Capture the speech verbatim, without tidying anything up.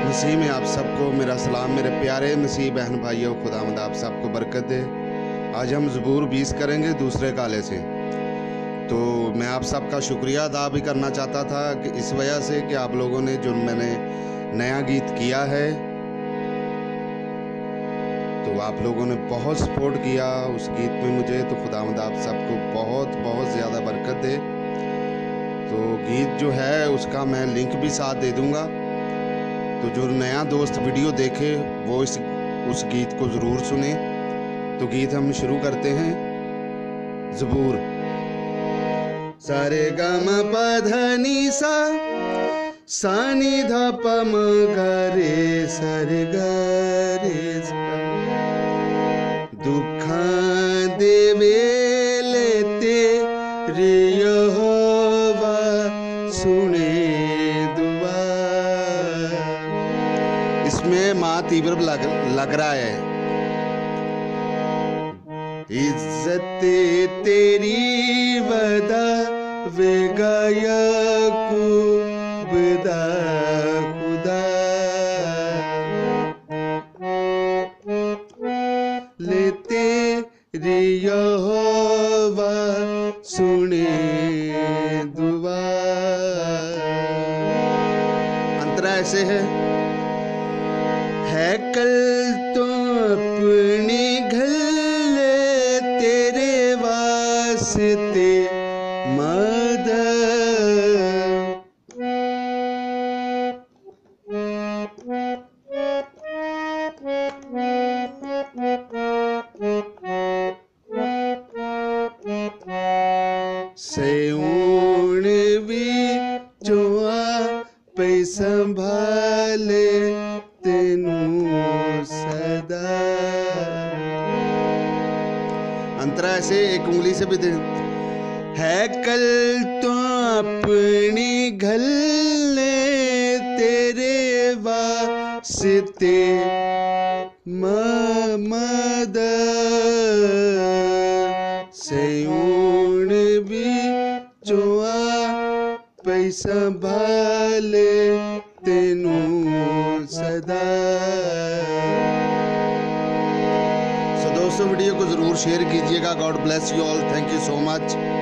मसीह में आप सबको मेरा सलाम। मेरे प्यारे मसीह बहन भाइयों, खुदावंद आप सबको बरकत दे। आज हम ज़बूर बीस करेंगे दूसरे काले से। तो मैं आप सबका शुक्रिया अदा भी करना चाहता था कि इस वजह से कि आप लोगों ने जो मैंने नया गीत किया है तो आप लोगों ने बहुत सपोर्ट किया उस गीत में मुझे। तो खुदावंद आप सबको बहुत बहुत ज़्यादा बरकत दे। तो गीत जो है उसका मैं लिंक भी साथ दे दूँगा, तो जो नया दोस्त वीडियो देखे वो इस उस गीत को ज़रूर सुने। तो गीत हम शुरू करते हैं। ज़बूर। सारे ग म प ध नि सा सा नि ध प म ग रे सा रे ग रे सा। दुखा देवेले तेरे यहोवा सुने दुआ। इसमें माँ तीव्र लग, लग रहा है। इज्जत तेरी वदा वेगाया कुबदा खुदा लेते रे यहोवा सुने दुआ। अंतरा ऐसे है है कल तो अपने घल्ले तेरे वास्ते मद। सेऊण भी चुआ पे संभाले तेनू सदा। अंतरा ऐसे एक उंगली से भी दे है कल तो अपनी घल्ले तेरे वास्ते मद। सेऊण भी चुआ पैसा भाले तेनू सदा। सो दोस्तों वीडियो को ज़रूर शेयर कीजिएगा। God bless you all. Thank you so much.